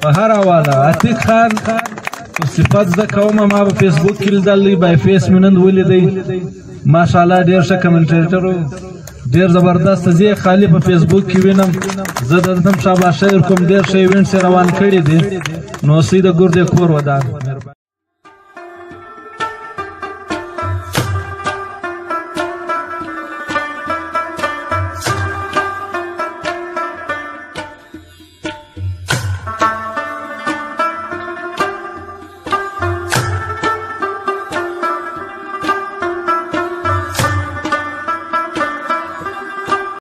په هر حواله عتیق خان صفات زده کومه ما په فیسبوک کې لیدلی بای فیس مې نن ولیدی ماشاءالله ډېر ښه کمنټیټر و ډېر زبردست زه یې خالي په فیسبوک کې وینم زه درته هم شاباشي ورکوم ډېر ښه ایونټس یې روان کړي دي نو اوسئ د ګردې کور ودان